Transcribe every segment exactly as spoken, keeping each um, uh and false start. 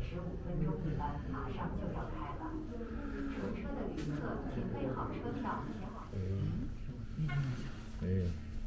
十五分钟一班马上就要开了。乘车的旅客请备好车票，前往。 네.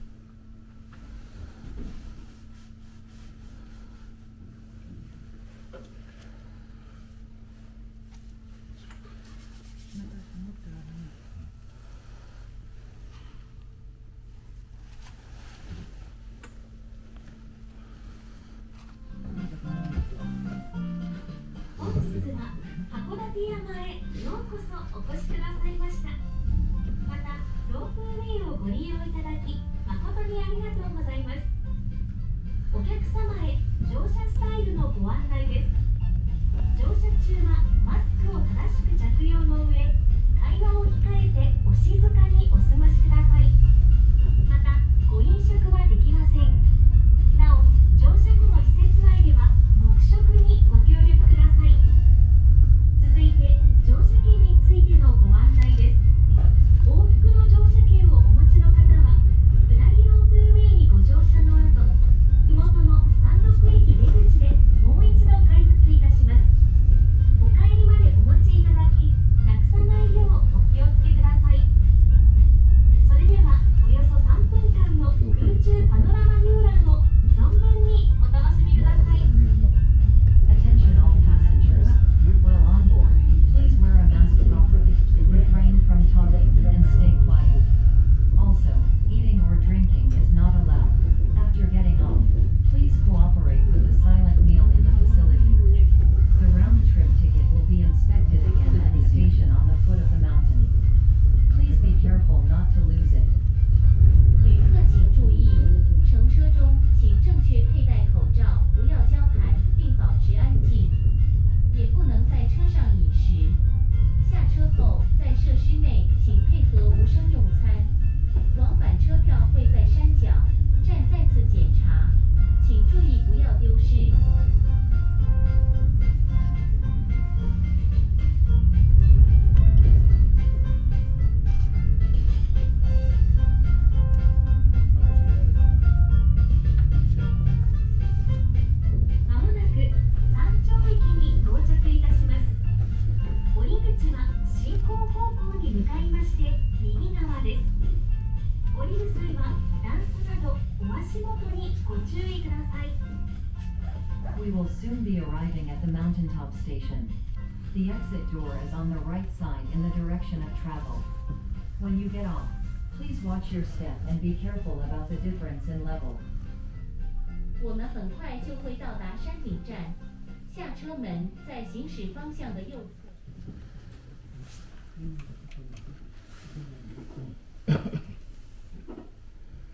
We will soon be arriving at the mountaintop station. The exit door is on the right side in the direction of travel. When you get off, please watch your step and be careful about the difference in level. 我们很快就会到达山顶站，下车门在行驶方向的右侧。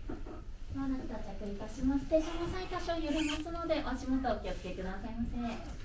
まもなく到着いたします。停車の際多少揺れますので、お足元お気をつけくださいませ。